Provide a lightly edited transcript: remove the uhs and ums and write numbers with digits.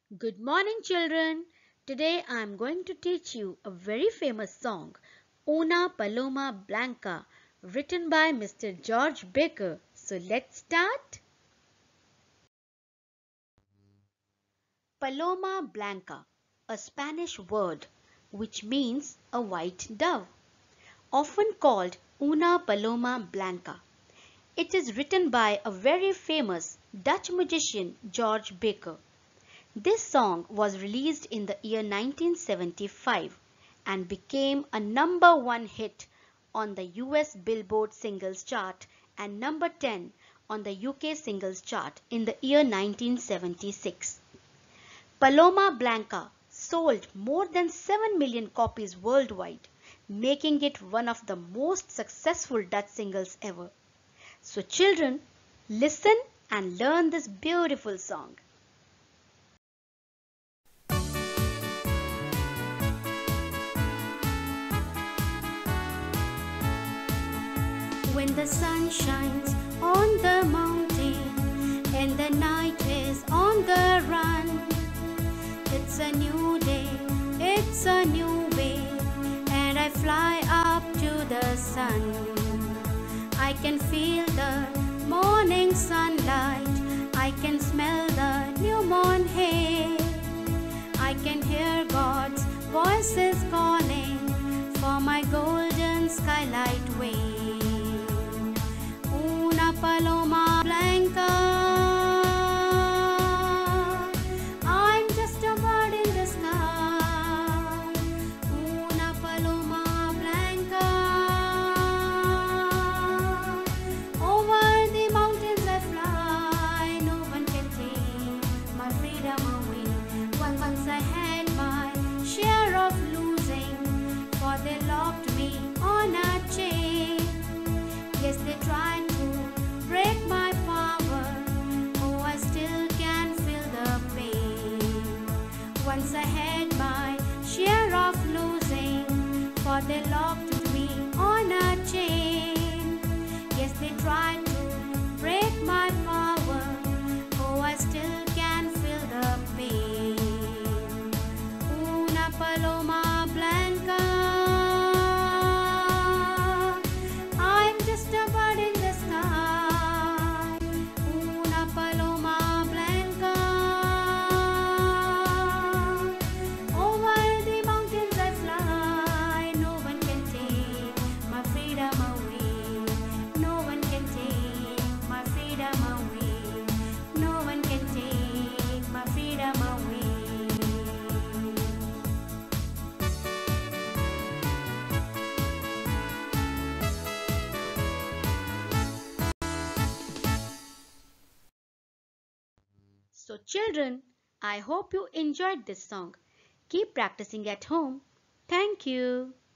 Good morning, children. Today I am going to teach you a very famous song, Una Paloma Blanca, written by Mr. George Baker. So let's start. Paloma Blanca, a Spanish word which means a white dove, often called Una Paloma Blanca. It is written by a very famous Dutch musician, George Baker. This song was released in the year 1975 and became a number one hit on the US Billboard Singles Chart and number 10 on the UK Singles Chart in the year 1976. Paloma Blanca sold more than 7 million copies worldwide, making it one of the most successful Dutch singles ever. So children, listen and learn this beautiful song. When the sun shines on the mountain and the night is on the run, it's a new day, it's a new way, and I fly up to the sun. I can feel the morning sunlight, I can smell the new moon hay, I can hear God's voices calling for my golden skylight way. Una paloma blanca, I'm just a bird in the sky. Una paloma blanca, over the mountains I fly. No one can take my freedom away. Once I had my share of losing, for they locked me on a chain. Yes, they tried break my power, oh I still can feel the pain. Once I had my share of losing, for they locked me on a chain. Yes, they tried to break my power, oh I still can feel the pain. Una paloma blanca, I'm just a bird in the sky. So children, I hope you enjoyed this song. Keep practicing at home. Thank you.